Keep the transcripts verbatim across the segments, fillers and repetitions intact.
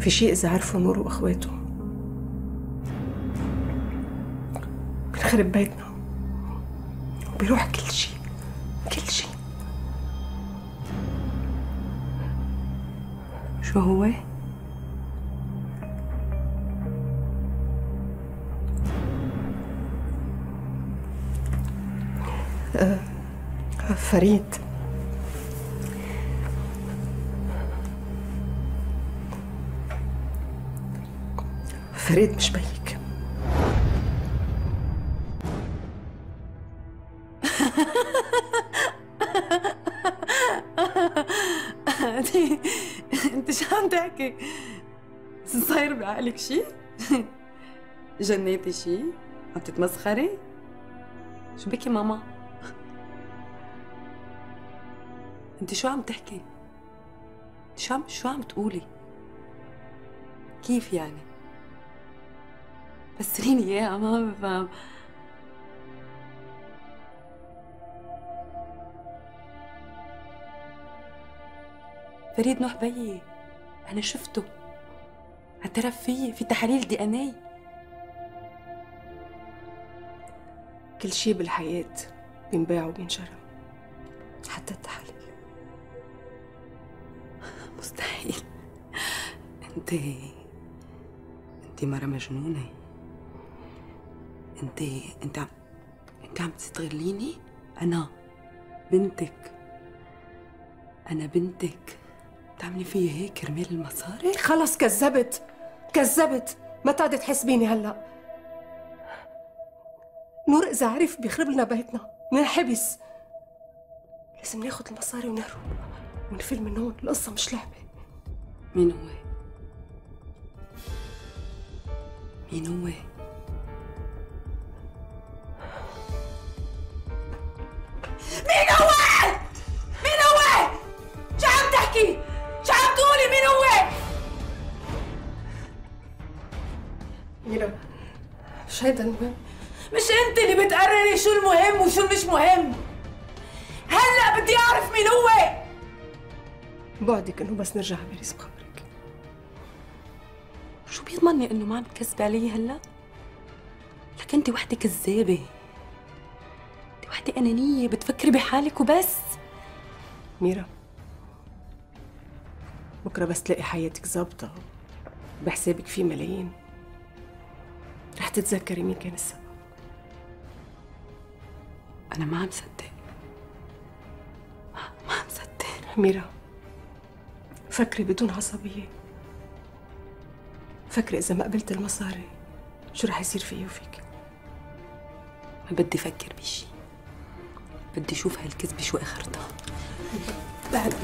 في شيء إذا عرفوا نور وإخواته بنخرب بيتنا وبيروح كل شيء، كل شيء. شو هو؟ أه فريد فريد مش بيك. انت شو عم تحكي؟ صاير بعقلك شي؟ جنيتي شي؟ عم تتمسخري؟ شو بكي ماما؟ انت شو عم تحكي؟ شو عم شو عم تقولي؟ كيف يعني؟ فسريني اياها ما بفهم. فريد نوح بيي، أنا شفته، اعترف فيي في تحاليل دي ان اي. كل شيء بالحياة بينباع وبينشرى، حتى التحاليل. مستحيل. انت انت مرة مجنونة. انت انت عم انت عم تستغليني؟ أنا بنتك، أنا بنتك، بتعملي فيي هيك كرمال المصاري؟ خلص كذبت كذبت، ما تعدي تحسبيني هلا. نور إذا عرف بيخرب لنا بيتنا، بننحبس. لازم ناخذ المصاري ونهرب ونفل من هون، القصة مش لعبة. مين هو؟ مين هو؟ مين هو؟ مين هو؟ شو عم تحكي؟ شو عم تقولي مين هو؟ ميرا مش هيدا المهم. مش انت اللي بتقرري شو المهم وشو مش مهم. هلا بدي اعرف مين هو. بعدك انه بس نرجع على باريس بخبرك. شو بيضمنني انه ما عم تكذبي علي هلا؟ لك انت وحده كذابه، انت وحده انانيه بتفكري بحالك وبس. ميرا بكره بس تلاقي حياتك ظابطه بحسابك في ملايين، رح تتذكري مين كان السبب. انا ما عم صدق، ما, ما عم صدق. ميرا فكري بدون عصبيه، فكري اذا ما قبلت المصاري شو رح يصير فيي وفيك. ما بدي افكر بشي، بدي اشوف هالكذبه شو اخرتها. بعدي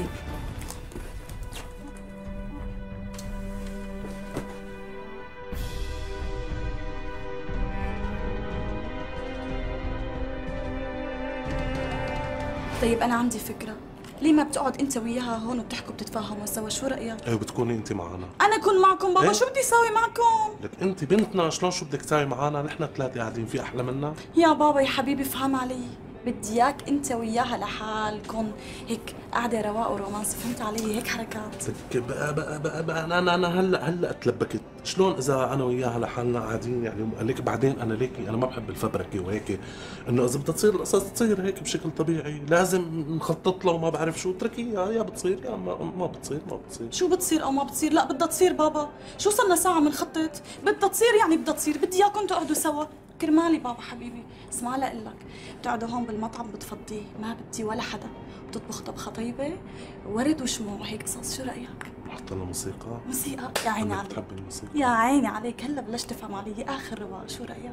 طيب أنا عندي فكرة، ليه ما بتقعد أنت وياها هون وبتحكوا بتتفاهموا سوا؟ شو رأيك؟ ايه بتكوني انت معنا. أنا أكون معكم بابا؟ إيه؟ شو بدي أساوي معكم؟ لك انت بنتنا، شلون شو بدك تساوي معنا؟ نحن ثلاثة قاعدين، في أحلى منا؟ يا بابا يا حبيبي افهم علي، بدي إياك أنت وياها لحالكم، هيك قعدة رواق ورومانس، فهمت علي؟ هيك حركات. لك بقى بقى بقى, بقى انا انا انا هلا هلا تلبكت، شلون اذا انا وياها لحالنا قاعدين يعني؟ لك بعدين انا ليكي انا ما بحب الفبركه وهيك، انه اذا بدها تصير القصص تصير هيك بشكل طبيعي، لازم نخطط له وما بعرف شو، اتركيها يا بتصير يا ما, ما بتصير ما بتصير. شو بتصير او ما بتصير؟ لا بدها تصير بابا، شو صرنا ساعة بنخطط؟ بدها تصير يعني بدها تصير، بدي اياكم تقعدوا سوا كرمالي بابا حبيبي. اسمع لا اقول لك، بتقعدوا هون بالمطعم بتفضيه، ما بدي ولا حدا، بتطبخ طبخه طيبه ورد وشموع وهيك قصص، شو رايك؟ حط لها موسيقى. موسيقى يا عيني عليك. بتحبي الموسيقى؟ يا عيني عليك، هلا بلشت تفهم علي، اخر رواق، شو رايك؟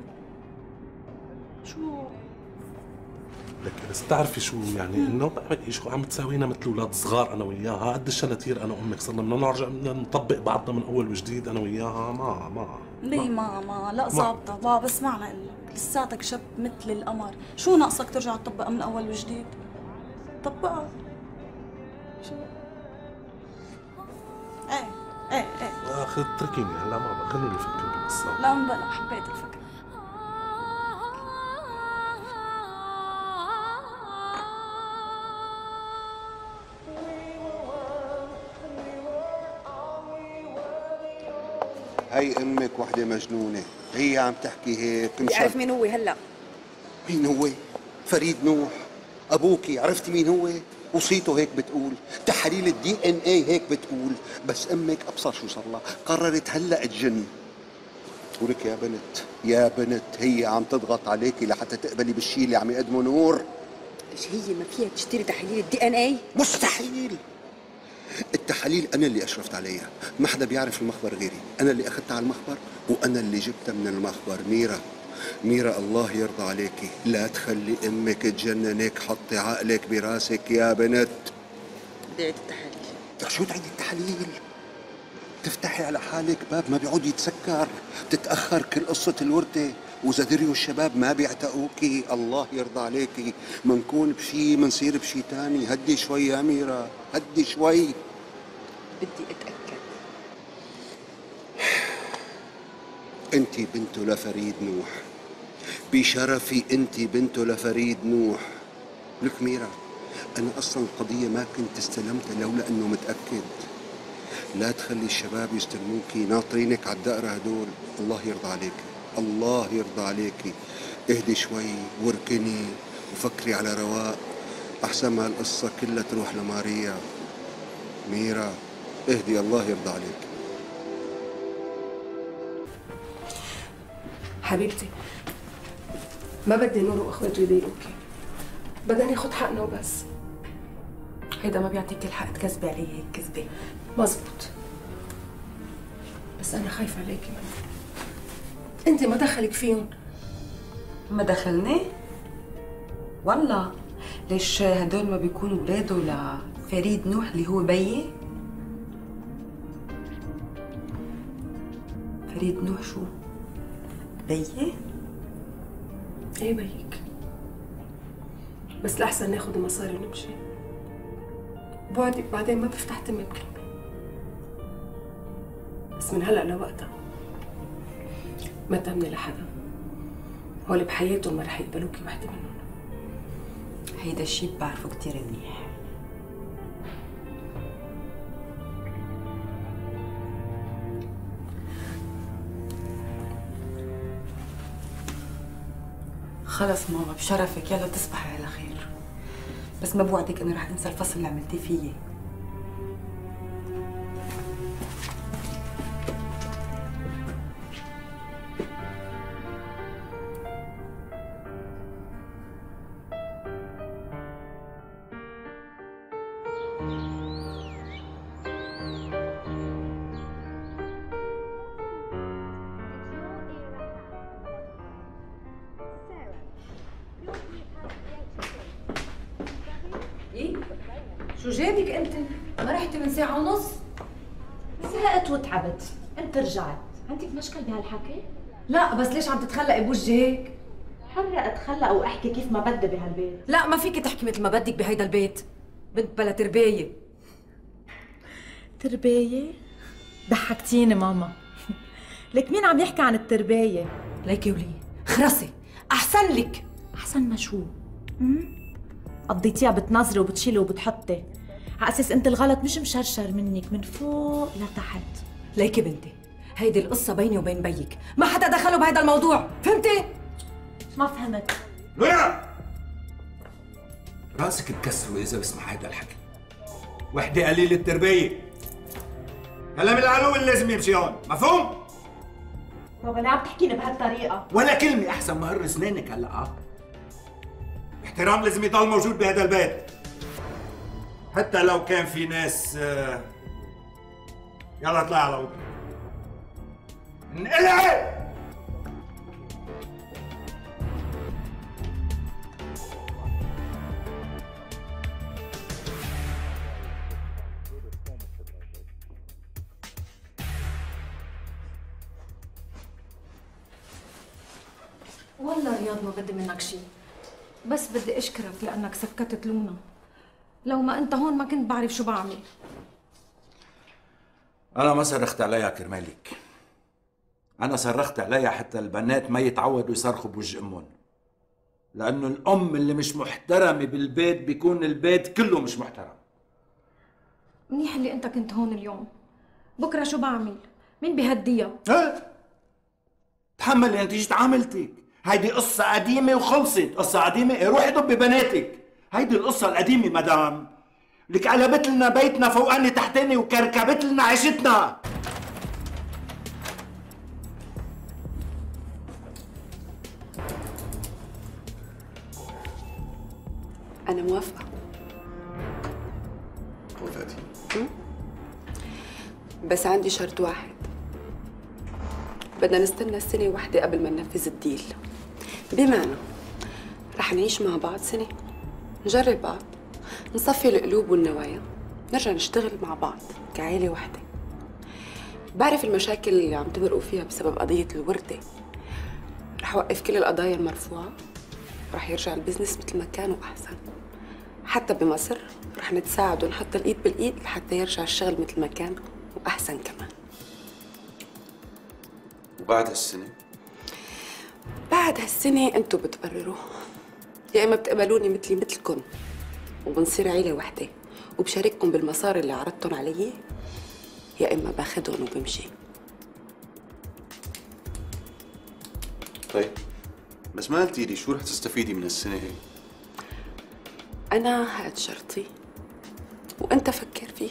شو لك بس بتعرفي شو يعني، انه شو عم تساوينا مثل اولاد صغار انا وياها، قد الشناتير انا وامك صرنا بدنا نرجع بدنا نطبق بعضنا من اول وجديد انا وياها. ما ما ليه ما ما لا ظابطه بابا، اسمعنا اقول لك، لساتك شاب مثل القمر، شو ناقصك ترجع تطبقها من اول وجديد؟ طبقها. شو؟ ايه ايه ايه اخي اتركيني هلا، ما بقى خليني افكر بالقصه. لا مبلا، حبيت الفكره. هي امك وحده مجنونه، هي عم تحكي هيك. بدي اعرف مين هو هلا. مين هو؟ فريد نوح. ابوكي عرفتي مين هو؟ وصيته هيك بتقول، تحاليل الدي ان اي هيك بتقول، بس امك ابصر شو صار لها، قررت هلا تجن. ولك يا بنت، يا بنت هي عم تضغط عليكي لحتى تقبلي بالشيء اللي عم يقدمه نور. مش هي ما فيها تشتري تحاليل الدي ان اي؟ مستحيل. التحاليل انا اللي اشرفت عليها، ما حدا بيعرف المخبر غيري، انا اللي اخذتها على المخبر وانا اللي جبتها من المخبر. ميرا، ميرا الله يرضى عليكي، لا تخلي امك تجننك، حطي عقلك براسك يا بنت. بدي اعيد التحاليل. شو تعيدي التحاليل؟ تفتحي على حالك باب ما بيعود يتسكر، تتاخر كل قصه الورده، واذا دريوا الشباب ما بيعتقوكي الله يرضى عليكي، منكون بشي منصير بشي تاني. هدي شوي يا ميرا، هدي شوي. بدي اتاكد. انت بنته لفريد نوح، بشرفي انت بنته لفريد نوح. لك ميرا، انا اصلا القضيه ما كنت استلمتها لولا انه متاكد. لا تخلي الشباب يستلموكي ناطرينك على الدقره هدول. الله يرضى عليكي، الله يرضى عليكي. اهدي شوي واركني وفكري على رواق، احسن ما القصه كلها تروح لماريا. ميرا اهدي، الله يرضى عليك. حبيبتي، ما بدي نور واخواته يضايقوكي، بدنا ناخد حقنا وبس. هيدا ما بيعطيك الحق تكذبي علي هيك كذبه. مزبوط، بس انا خايفه عليكي منهم. انت ما دخلك فيهم. ما دخلني؟ والله ليش هدول ما بيكونوا ولاده لفريد نوح اللي هو بيي؟ فريد نوح شو؟ بيي؟ ايه بيك، بس لأحسن ناخد المصاري ونمشي. بعدك بعدين ما بفتح تمي بكلمة، بس من هلأ لوقتها ما تأمني لحدا. هول بحياتهم ما رح يقبلوكي وحدة منهم. هيدا الشي بعرفه كتير منيح. خلص ماما بشرفك، يلا تصبحي على خير. بس ما بوعدك اني رح انسى الفصل اللي عملتيه فيي. شو جابك انت؟ ما رحتي من ساعة ونص؟ زهقت وتعبت، انت رجعت، عندك مشكل بهالحكي؟ لا بس ليش عم تتخلقي بوجهك؟ حرة اتخلق واحكي كيف ما بدي بهالبيت. لا ما فيك تحكي مثل ما بدك بهيدا البيت، بنت بلا تربية. تربية؟ ضحكتيني ماما. لك مين عم يحكي عن التربية؟ ليكي ولي خرسي، أحسن لك. أحسن ما شو؟ امم قضيتيها بتنظري وبتشيلي وبتحطي، على أساس أنت الغلط مش مشرشر منك من فوق لتحت. ليكي بنتي، هيدي القصة بيني وبين بيك، ما حدا دخله بهيدا الموضوع، فهمتي؟ ما فهمت. لورا راسك تكسره إذا بسمع هيدا الحكي. وحدة قليلة التربية. كلام العلو اللي لازم يمشي هون، مفهوم؟ بابا ليه عم تحكيني بهالطريقة؟ ولا كلمة أحسن ما قر سنانك هلا. اه احترام لازم يضل موجود بهذا البيت، حتى لو كان في ناس. آه يلا اطلع على اوضتك. انقلعي. والله رياض ما بدي منك شيء، بس بدي اشكرك لانك سكتت لونا. لو ما انت هون ما كنت بعرف شو بعمل. أنا ما صرخت عليها كرمالك، أنا صرخت عليها حتى البنات ما يتعودوا يصرخوا بوجه أمهم، لأنه الأم اللي مش محترمة بالبيت بيكون البيت كله مش محترم. منيح اللي انت كنت هون اليوم، بكره شو بعمل؟ مين بيهديها؟ ايه تحملي انت جيت عاملتك، هيدي قصة قديمة وخلصت. قصة قديمة؟ إيه روحي ضبي بناتك. هيدي القصة القديمة مدام، لك قلبت لنا بيتنا فوقاني تحتاني وكركبت لنا عيشتنا. أنا موافقة. وافقتي؟ بس عندي شرط واحد، بدنا نستنى سنة واحدة قبل ما ننفذ الديل. بمعنى رح نعيش مع بعض سنة، نجرب بعض، نصفي القلوب والنوايا، نرجع نشتغل مع بعض كعائلة واحدة. بعرف المشاكل اللي عم تمرقوا فيها بسبب قضية الوردة. رح وقف كل القضايا المرفوعة، رح يرجع البزنس مثل ما كان وأحسن. حتى بمصر رح نتساعد ونحط الإيد بالإيد لحتى يرجع الشغل مثل ما كان وأحسن كمان. وبعد هالسنة؟ بعد هالسنة انتوا بتقرروا، يا إما بتقبلوني مثلي مثلكم وبنصير عيلة وحدة وبشارككم بالمصاري اللي عرضتن علي، يا إما باخدهم وبمشي. طيب بس ما قلتي لي شو رح تستفيدي من هالسنة هي؟ أنا هاد شرطي وأنت فكر فيه.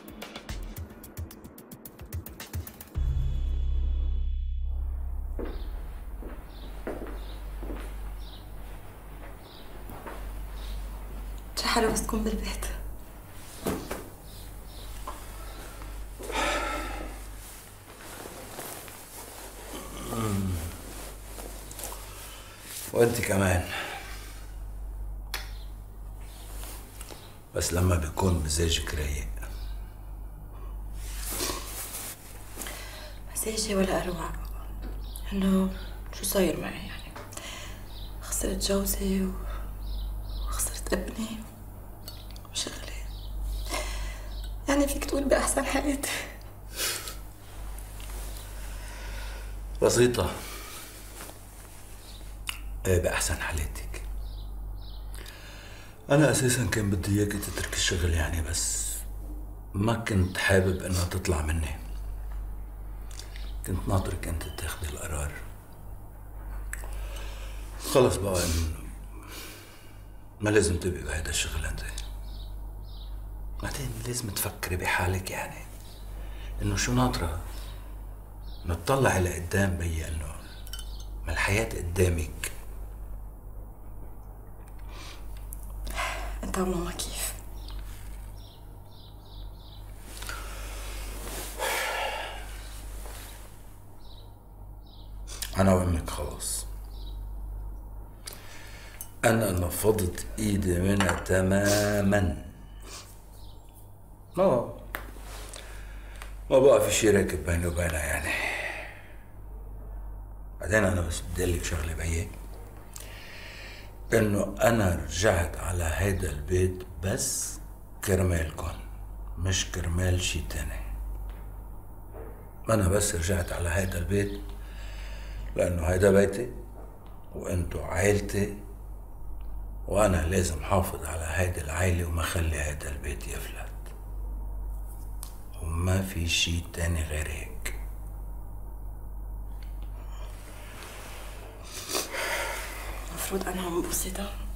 شو حلو بس تكون بالبيت. وانت كمان، بس لما بيكون مزاجك رايق. مزاجي ولا اروع، انه شو صاير معي يعني؟ خسرت جوزي وخسرت ابني وشغلي، يعني فيك تقول بأحسن حياتي. بسيطة، ايه بأحسن حالاتك. أنا أساساً كان بدي إياكي تترك الشغل يعني، بس ما كنت حابب إنها تطلع مني. كنت ناطرك أنت تاخذي القرار. خلص بقى إنه ما لازم تبقي بهيدا الشغل أنت. بعدين لازم تفكري بحالك يعني، إنه شو ناطرة؟ إنه تطلعي لقدام بي إنه ما الحياة قدامك. انت وماما كيف؟ أنا وأمك خلاص، أنا نفضت إيدي منها تماماً. ما ما بقى في شي راكب بيني وبينها يعني. بعدين أنا بس بدي أقول لك شغلة بيي، إنه أنا رجعت على هيدا البيت بس كرمالكن، مش كرمال شي تاني. أنا بس رجعت على هيدا البيت لأنه هيدا بيتي وأنتو عائلتي، وأنا لازم حافظ على هيدي العائلة وما خلي هيدا البيت يفلت، وما في شي تاني غير هيك. المفروض أنا عم بوصيتها